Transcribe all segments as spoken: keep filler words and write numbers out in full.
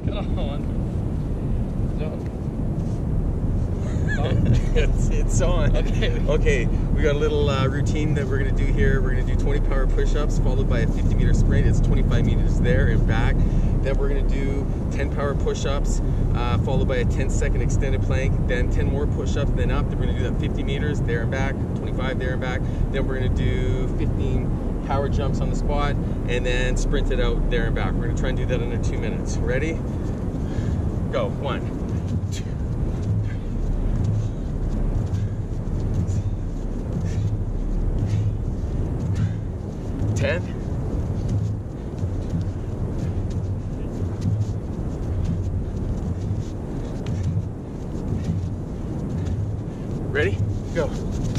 Come on. it's, it's on. Okay. Okay, we got a little uh, routine that we're gonna do here. We're gonna do twenty power push-ups followed by a fifty meter sprint. It's twenty-five meters there and back. Then we're gonna do ten power push-ups uh, followed by a ten second extended plank. Then ten more push-ups, then up. Then we're gonna do that fifty meters there and back, twenty-five there and back. Then we're gonna do fifteen power jumps on the spot and then sprint it out there and back. We're gonna try and do that under two minutes. Ready? Go. One, two. ten. Ready? Go.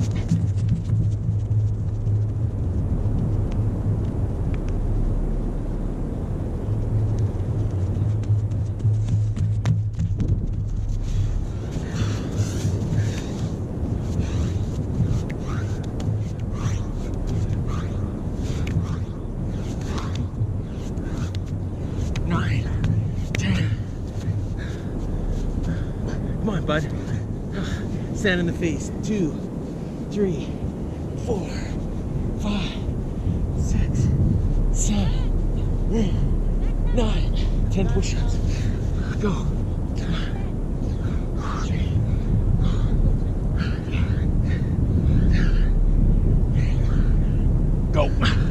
Nine, ten. Come on, bud. Stand in the face. Two, three, four, five, six, seven, eight, nine, ten push-ups. Go. Come on. Three. Go.